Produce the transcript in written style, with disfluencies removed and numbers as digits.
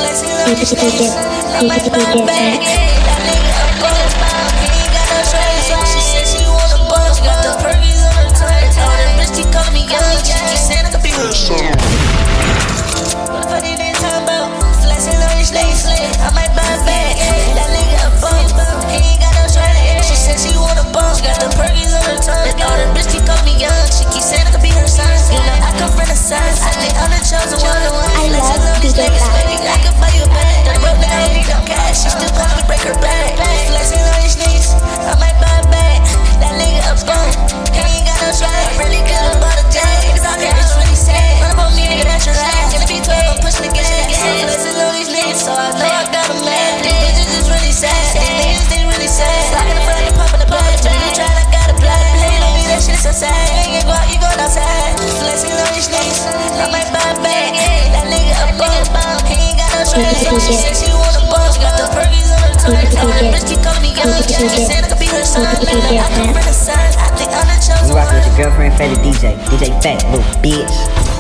I might buy a bag. That nigga a boss. He ain't got no trade. She said she want a boss. Got the perkies on her tongue. Told that bitch she call me young. She keep saying I could be her son. What the fuck they been talking about? Flexing on these niggas. I might buy a bag. That nigga a boss. He ain't got no trade. She said she want a boss. Got the perkies on her tongue. Told that bitch she call me young. She keep saying I could be her son. You know I come from the sun. I think I'm the chosen one. Flexing on these niggas, baby. I can buy you a bag. She still calling me break her back. Flexing on these niggas, I might buy a bag. That nigga a bum, he ain't got no swag. Really good about a day. It's out here, it's really sad. Run up on me, nigga, that's your ass. In the B12, I'm pushing the gas. I'm flexing on these niggas, so I know I got a man. These bitches is really sad. These niggas, they really sad. Slacking the front, they popping the back. You try, I got a black. Playing on me, that shit so sad. You ain't go out, you going outside. Flexing on these niggas, I might buy a bag. That nigga a bum, he ain't got no swag. She said she want a boss, got the perkies on her tongue. Told that bitch she call me young. She said I could be her son. I come from the sun. I think I'm the chosen one. You rockin' with your girlfriend, favorite DJ Fat, little bitch.